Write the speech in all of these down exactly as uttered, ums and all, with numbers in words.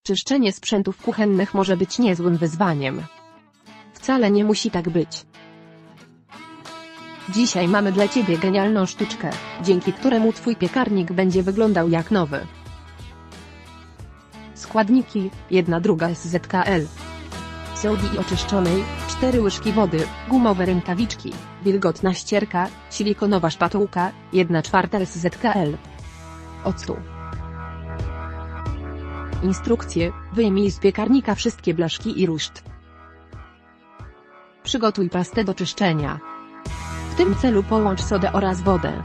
Czyszczenie sprzętów kuchennych może być niezłym wyzwaniem. Wcale nie musi tak być. Dzisiaj mamy dla Ciebie genialną sztuczkę, dzięki któremu Twój piekarnik będzie wyglądał jak nowy. Składniki: jedna druga S Z K L sodii oczyszczonej, cztery łyżki wody, gumowe rękawiczki, wilgotna ścierka, silikonowa szpatułka, jedna czwarta S Z K L octu. Instrukcje: wyjmij z piekarnika wszystkie blaszki i ruszt. Przygotuj pastę do czyszczenia. W tym celu połącz sodę oraz wodę.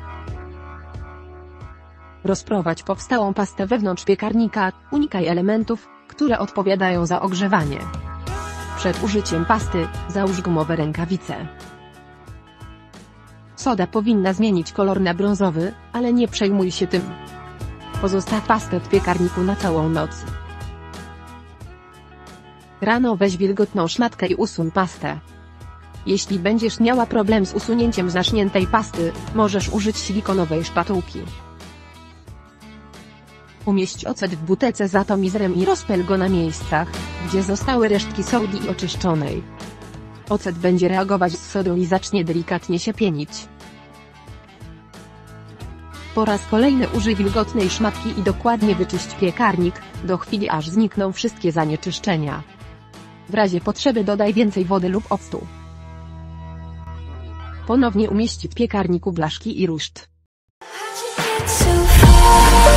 Rozprowadź powstałą pastę wewnątrz piekarnika, unikaj elementów, które odpowiadają za ogrzewanie. Przed użyciem pasty, załóż gumowe rękawice. Soda powinna zmienić kolor na brązowy, ale nie przejmuj się tym. Pozostaw pastę w piekarniku na całą noc. Rano weź wilgotną szmatkę i usuń pastę. Jeśli będziesz miała problem z usunięciem zaschniętej pasty, możesz użyć silikonowej szpatułki. Umieść ocet w butelce z atomizerem i rozpyl go na miejscach, gdzie zostały resztki sodii oczyszczonej. Ocet będzie reagować z sodą i zacznie delikatnie się pienić. Po raz kolejny użyj wilgotnej szmatki i dokładnie wyczyść piekarnik, do chwili aż znikną wszystkie zanieczyszczenia. W razie potrzeby dodaj więcej wody lub octu. Ponownie umieść w piekarniku blaszki i ruszt.